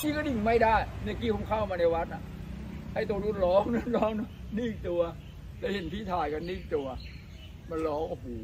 นี่ก็ดิ่งไม่ได้ในกี้ผมเข้ามาในวัดอ่ะไอ้ตัวนู้นร้องนิ่งตัวแล้วเห็นที่ถ่ายกันนิ่งตัวมันร้องโอ้โห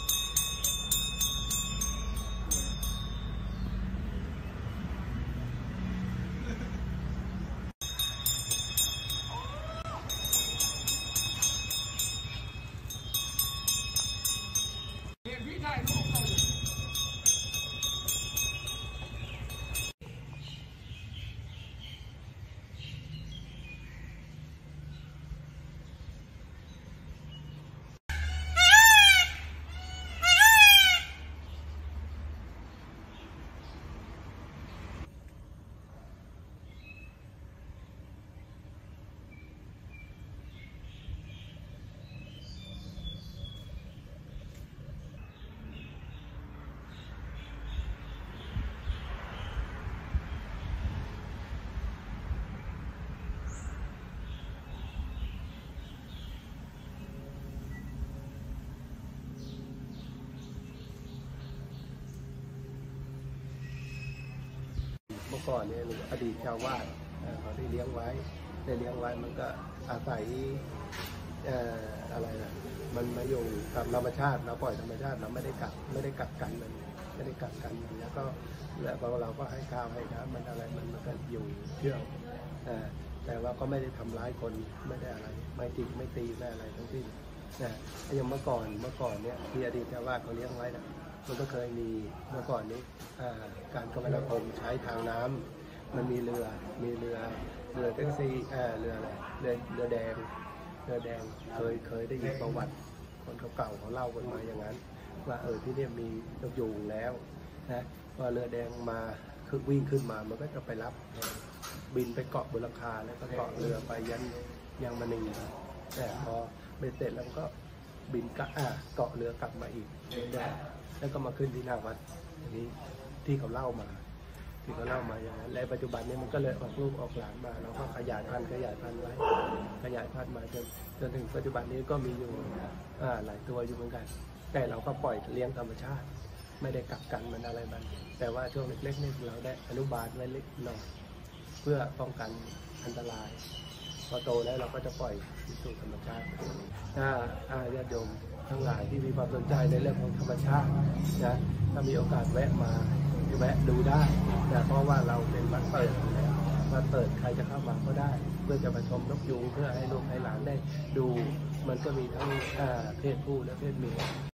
เมื่อก่อนเนี่ยอดีตชาวบ้านเขาได้เลี้ยงไว้มันก็อาศัยอะไรนะมันมาอยู่กับธรรมชาติเราปล่อยธรรมชาติเราไม่ได้กักกันมันแล้วก็เราก็ให้ข้าวให้น้ำมันอะไรมันก็อยู่เชื่องแต่ว่าก็ไม่ได้ทำร้ายคนไม่ได้อะไรไม่ตีไม่อะไรทั้งสิ้นนะอย่างเมื่อก่อนเนี่ยที่อดีตชาวบ้านเขาเลี้ยงไว้นะมันก็เคยมีเมื่อก่อนนี้การคมนาคมใช้ทางน้ำมันมีเรือแท็กซี่เรือแดงเคยได้ยินประวัติคนเก่าเขาเล่ากันมาอย่างนั้นว่าที่นี่มีนกยูงแล้วนะว่าเรือแดงมาคือวิ่งขึ้นมามันก็จะไปรับบินไปเกาะบนหลังคาแล้วก็เกาะเรือไปยังมณีแต่พอไปเสร็จแล้วก็บินเกาะเรือกลับมาอีกแล้วก็มาขึ้นที่หน้าวัดอย่างนี้ที่เขาเล่ามาอย่างนั้นและปัจจุบันนี้มันก็เลยออกลูกออกหลานมาเราก็ขยายพันธุ์ไว้ขยายพันธุ์มาจนถึงปัจจุบันนี้ก็มีอยู่หลายตัวอยู่เหมือนกันแต่เราก็ปล่อยเลี้ยงธรรมชาติไม่ได้กักกันมันอะไรมันแต่ว่าช่วงเล็กๆนี่เราได้อนุบาลไว้เล็กน้อยเพื่อป้องกันอันตรายพอโตแล้วเราก็จะปล่อยสู่ธรรมชาติถ้าญาติโยมทั้งหลายที่มีความสนใจในเรื่องของธรรมชาตินะถ้ามีโอกาสแวะดูได้นะเพราะว่าเราเป็นวัดเปิดแล้ววัดเปิดใครจะเข้ามาก็ได้เพื่อจะมาชมนกยูงเพื่อให้ลูกให้หลานได้ดูมันก็มีทั้งเพศผู้และเพศเมีย